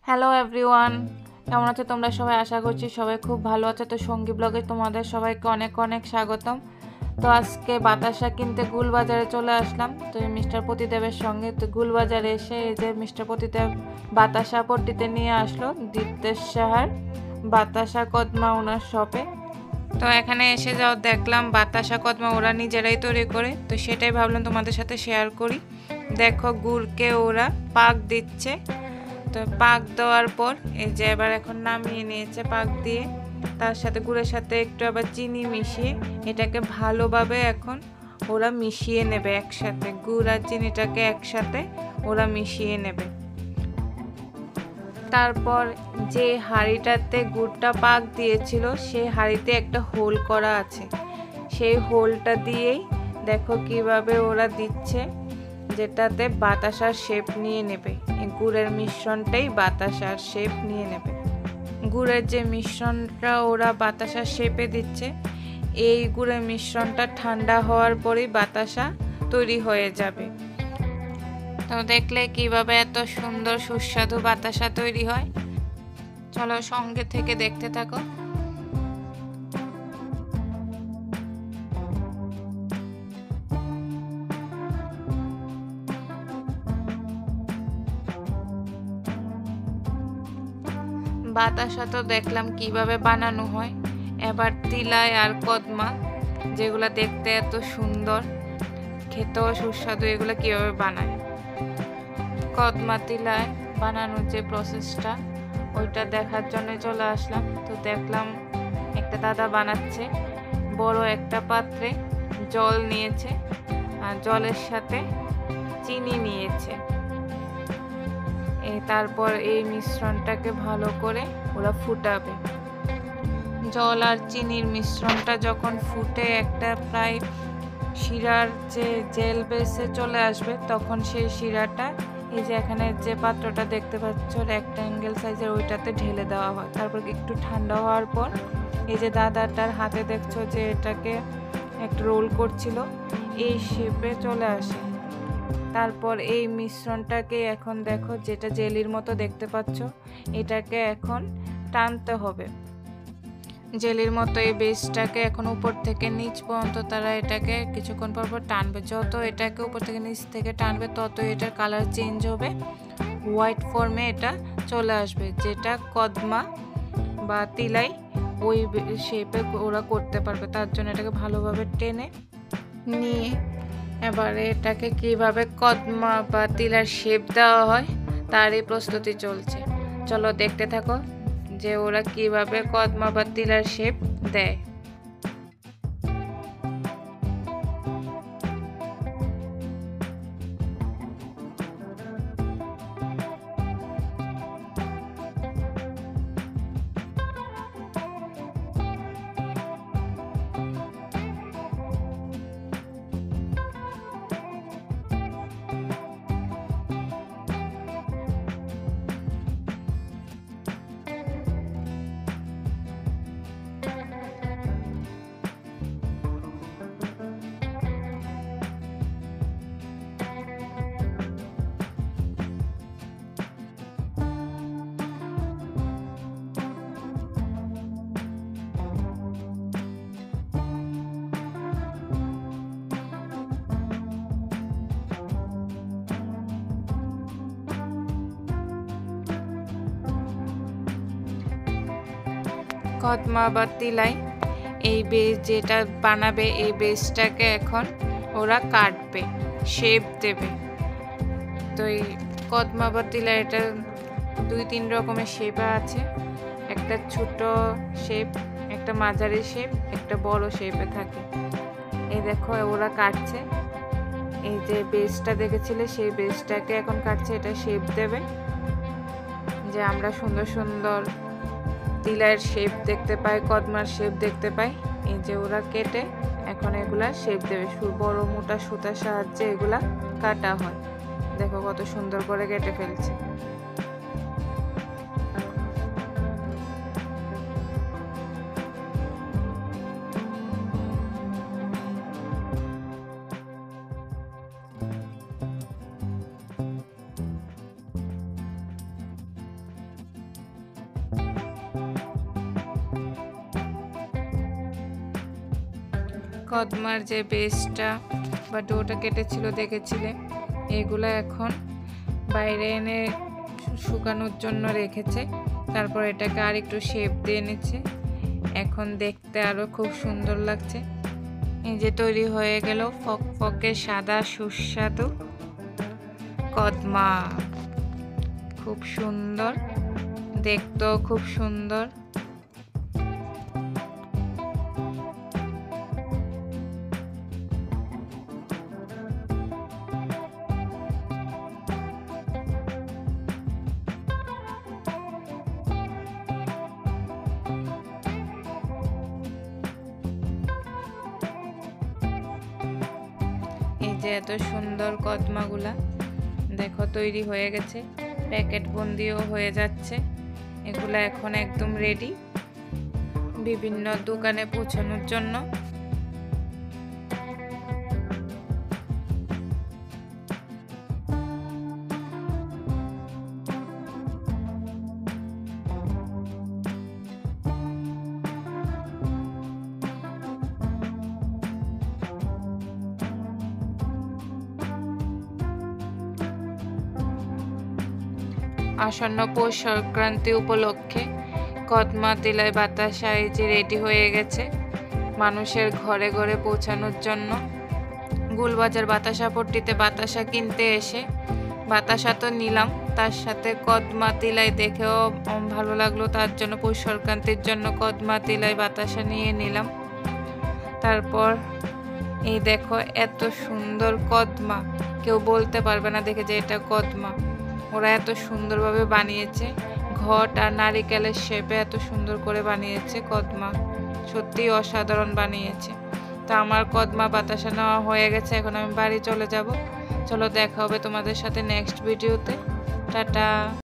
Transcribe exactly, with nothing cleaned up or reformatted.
Hello everyone, কেমন আছো তোমরা সবাই? আশা করছি সবাই খুব ভালো আছো। তো সঙ্গী ব্লগে তোমাদের সবাইকে অনেক অনেক স্বাগতম। তো আজকে বাতাসা কিনতে গুলবাজারে চলে আসলাম, তো মিস্টার প্রতিদেবের সঙ্গে। তো গুলবাজারে এসে এই যে মিস্টার প্রতিদেব বাতাসা পট্টিতে নিয়ে আসলো দীপ্তেশ সাহার বাতাসা কদমা ওনার শপে। তো এখানে এসে যাও দেখলাম বাতাসা কদমা ওরা নিজেরাই তৈরি করে, তো সেটাই ভাবলাম তোমাদের সাথে শেয়ার করি। দেখো গুড়কে ওরা পাক দিচ্ছে, তো পাক দেওয়ার পর এই যে এবার এখন নামিয়ে নিয়েছে পাক দিয়ে, তার সাথে গুড়ের সাথে একটু আবার চিনি মিশিয়ে এটাকে ভালোভাবে এখন ওরা মিশিয়ে নেবে একসাথে। গুড় আর চিনিটাকে একসাথে ওরা মিশিয়ে নেবে। তারপর যে হাঁড়িটাতে গুড়টা পাক দিয়েছিল সেই হাঁড়িতে একটা হোল করা আছে, সেই হোলটা দিয়েই দেখো কিভাবে ওরা দিচ্ছে, যেটাতে বাতাসার শেপ নিয়ে নেবে। এই গুড়ের মিশ্রণটাই বাতাসার শেপ নিয়ে নেবে। গুড়ের যে মিশ্রণটা ওরা বাতাসার শেপে দিচ্ছে, এই গুড়ের মিশ্রণটা ঠান্ডা হওয়ার পরেই বাতাসা তৈরি হয়ে যাবে। তো দেখলে কিভাবে এত সুন্দর সুস্বাদু বাতাসা তৈরি হয়। চলো সঙ্গে থেকে দেখতে থাকো। বাতাসা তো দেখলাম কিভাবে বানানো হয়। এবার তিলাই আর কদমা, যেগুলা দেখতে এত সুন্দর, খেতেও সুস্বাদু, এগুলো কিভাবে বানায়। কদমা তিলাই বানানোর যে প্রসেসটা ওইটা দেখার জন্য চলে আসলাম। তো দেখলাম একটা দাদা বানাচ্ছে, বড় একটা পাত্রে জল নিয়েছে আর জলের সাথে চিনি নিয়েছে। তারপর এই মিশ্রণটাকে ভালো করে ওরা ফুটাবে। জল আর চিনির মিশ্রণটা যখন ফুটে একটা প্রায় শিরার যে জেল বেসে চলে আসবে, তখন সেই শিরাটা এই যে এখানে যে পাত্রটা দেখতে পাচ্ছ রেক্ট্যাঙ্গেল সাইজের, ওইটাতে ঢেলে দেওয়া হয়। তারপর একটু ঠান্ডা হওয়ার পর এই যে দাদাটার হাতে দেখছো যে এটাকে একটা রোল করছিল, এই শেপে চলে আসে। তারপর এই মিশ্রণটাকে এখন দেখো যেটা জেলির মতো দেখতে পাচ্ছ, এটাকে এখন টানতে হবে জেলির মতো। এই বেসটাকে এখন উপর থেকে নিচ পর্যন্ত তারা এটাকে কিছুক্ষণ পর পর টানবে। যত এটাকে উপর থেকে নিচ থেকে টানবে তত এটার কালার চেঞ্জ হবে, হোয়াইট ফর্মে এটা চলে আসবে, যেটা কদমা বা তিলাই ওই শেপে ওরা করতে পারবে। তার জন্য এটাকে ভালোভাবে টেনে নিয়ে এবারে এটাকে কিভাবে কদমা বা তিলার শেপ দেওয়া হয় তারই প্রস্তুতি চলছে। চলো দেখতে থাকো যে ওরা কিভাবে কদমা বা তিলার শেপ দেয়। কদমা বা তিলাই এই বেস যেটা বানাবে, এই বেসটাকে এখন ওরা কাটবে, শেপ দেবে। তো এই কদমা বা তিলাই এটা দুই তিন রকমের শেপ আছে, একটা ছোট শেপ, একটা মাঝারি শেপ, একটা বড় শেপে থাকে। এই দেখো ওরা কাটছে, এই যে বেসটা দেখেছিলে সেই বেসটাকে এখন কাটছে, এটা শেপ দেবে, যে আমরা সুন্দর সুন্দর তিলাইয়ের শেপ দেখতে পাই, কদমার শেপ দেখতে পাই। এই যে ওরা কেটে এখন এগুলা শেপ দেবে, বড় মোটা সুতার সাহায্যে এগুলা কাটা হয়। দেখো কত সুন্দর করে কেটে ফেলছে। কদমার যে বেসটা বা ডোটা কেটেছিল দেখেছিলে, এগুলো এখন বাইরে এনে শুকানোর জন্য রেখেছে। তারপর এটাকে আর একটু শেপ দিয়ে নিচ্ছে। এখন দেখতে আরো খুব সুন্দর লাগছে। এই যে তৈরি হয়ে গেল ফকফকে সাদা সুস্বাদু কদমা। খুব সুন্দর, দেখতেও খুব সুন্দর। এই যে এত সুন্দর কদমাগুলা দেখো তৈরি হয়ে গেছে, প্যাকেট বন্দিও হয়ে যাচ্ছে। এগুলা এখন একদম রেডি বিভিন্ন দোকানে পৌঁছানোর জন্য। আসন্ন পৌষ সংক্রান্তি উপলক্ষে কদমা তিলাই বাতাসা এই যে রেডি হয়ে গেছে মানুষের ঘরে ঘরে পৌঁছানোর জন্য। গুলবাজার বাতাসা পট্টিতে বাতাসা কিনতে এসে বাতাসা তো নিলাম, তার সাথে কদমা তিলাই দেখেও ভালো লাগলো, তার জন্য পৌষ সংক্রান্তির জন্য কদমা তিলাই বাতাসা নিয়ে নিলাম। তারপর এই দেখো এত সুন্দর কদমা, কেউ বলতে পারবে না দেখে যে এটা কদমা। ওরা এত সুন্দরভাবে বানিয়েছে, ঘট আর নারিকেলের শেপে এত সুন্দর করে বানিয়েছে কদমা, সত্যি অসাধারণ বানিয়েছে। তো আমার কদমা বাতাসা নেওয়া হয়ে গেছে, এখন আমি বাড়ি চলে যাব। চলো দেখা হবে তোমাদের সাথে নেক্সট ভিডিওতে। টাটা।